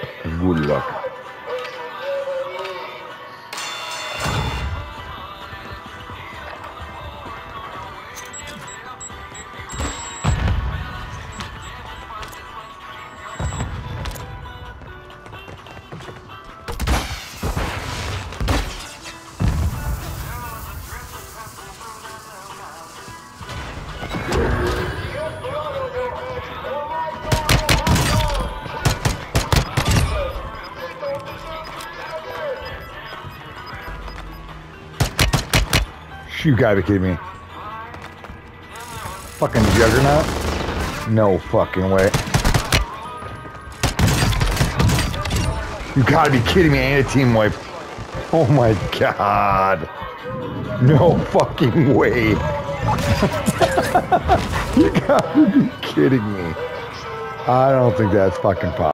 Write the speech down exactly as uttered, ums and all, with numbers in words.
Good luck. You gotta be kidding me. Fucking Juggernaut? No fucking way. You gotta be kidding me, ain't a team wipe. Oh my god. No fucking way. You gotta be kidding me. I don't think that's fucking possible.